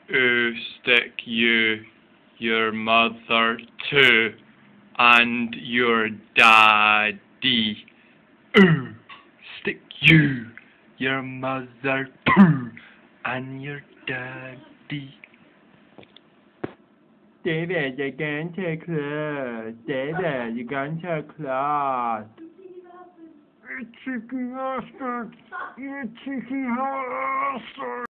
Stick you, your mother too, and your daddy. Stick you, your mother too, and your daddy. David, you can't take class. David, you can't take class. Chicken Master, you chicken master.